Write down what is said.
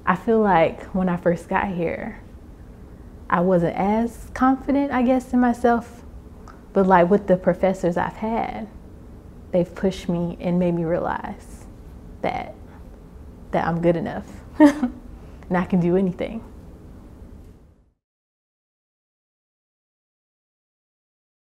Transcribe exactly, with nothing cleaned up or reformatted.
I feel like when I first got here, I wasn't as confident, I guess, in myself. But like with the professors I've had, they've pushed me and made me realize that that I'm good enough and I can do anything.